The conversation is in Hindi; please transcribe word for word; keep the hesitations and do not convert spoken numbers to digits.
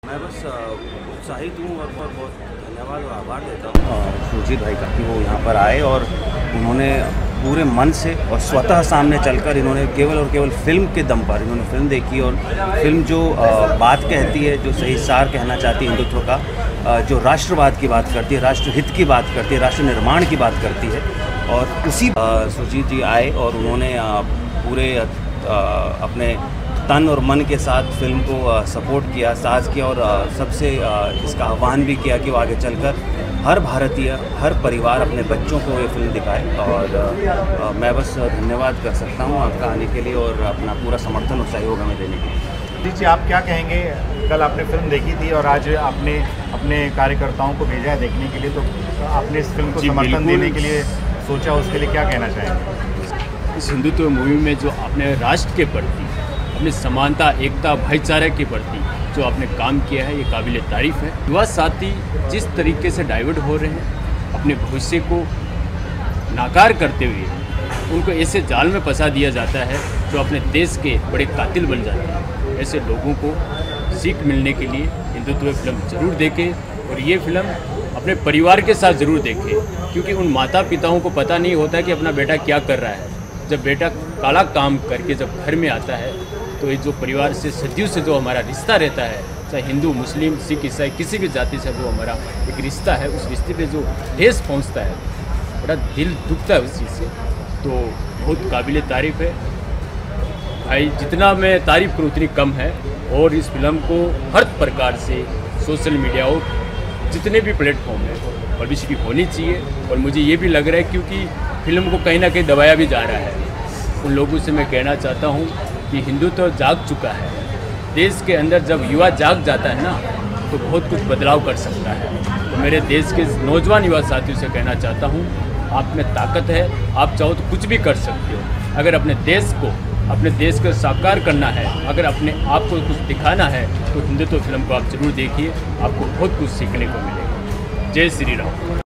मैं बस उत्साहित हूँ और बहुत बहुत धन्यवाद और आभार देता हूँ सुरजीत भाई का कि वो यहाँ पर आए और उन्होंने पूरे मन से और स्वतः सामने चलकर इन्होंने केवल और केवल फिल्म के दम पर इन्होंने फिल्म देखी और फिल्म जो बात कहती है, जो सही सार कहना चाहती है हिंदुत्व का, जो राष्ट्रवाद की बात करती है, राष्ट्रहित की बात करती है, राष्ट्र निर्माण की बात करती है, और उसी सुरजीत जी आए और उन्होंने पूरे अपने तन और मन के साथ फिल्म को सपोर्ट किया, साथ किया और सबसे इसका आह्वान भी किया कि वो आगे चलकर हर भारतीय, हर परिवार अपने बच्चों को ये फिल्म दिखाए। और मैं बस धन्यवाद कर सकता हूँ आपका आने के लिए और अपना पूरा समर्थन और सहयोग हमें देने के लिए। जी, आप क्या कहेंगे? कल आपने फिल्म देखी थी और आज आपने अपने कार्यकर्ताओं को भेजा है देखने के लिए, तो आपने इस फिल्म को समर्थन देने के लिए सोचा, उसके लिए क्या कहना चाहेंगे? इस हिंदुत्व मूवी में जो आपने राष्ट्र के प्रति, अपनी समानता, एकता, भाईचारे के प्रति जो आपने काम किया है, ये काबिल तारीफ़ है। युवा साथी जिस तरीके से डाइवर्ट हो रहे हैं, अपने भविष्य को नाकार करते हुए उनको ऐसे जाल में फंसा दिया जाता है जो अपने देश के बड़े कातिल बन जाते हैं। ऐसे लोगों को सीख मिलने के लिए हिंदुत्व फिल्म ज़रूर देखें और ये फिल्म अपने परिवार के साथ ज़रूर देखें, क्योंकि उन माता पिताओं को पता नहीं होता कि अपना बेटा क्या कर रहा है। जब बेटा काला काम करके जब घर में आता है तो ये जो परिवार से सदियों से जो हमारा रिश्ता रहता है, चाहे हिंदू, मुस्लिम, सिख, ईसाई, किसी भी जाति से जो हमारा एक रिश्ता है, उस रिश्ते पे जो ठेस पहुंचता है, बड़ा दिल दुखता है उस चीज़ से। तो बहुत काबिल तारीफ़ है भाई, जितना मैं तारीफ़ करूँ उतनी कम है। और इस फिल्म को हर प्रकार से सोशल मीडिया और जितने भी प्लेटफॉर्म हैं पब्लिसिटी होनी चाहिए। और मुझे ये भी लग रहा है क्योंकि फिल्म को कहीं ना कहीं दबाया भी जा रहा है, उन लोगों से मैं कहना चाहता हूँ कि हिंदुत्व तो जाग चुका है। देश के अंदर जब युवा जाग जाता है ना, तो बहुत कुछ बदलाव कर सकता है। तो मेरे देश के नौजवान युवा साथियों से कहना चाहता हूँ, आप में ताकत है, आप चाहो तो कुछ भी कर सकते हो। अगर अपने देश को अपने देश को साकार करना है, अगर अपने आप को कुछ दिखाना है, तो हिंदुत्व फिल्म को आप जरूर देखिए, आपको बहुत कुछ सीखने को मिलेगा। जय श्री राम।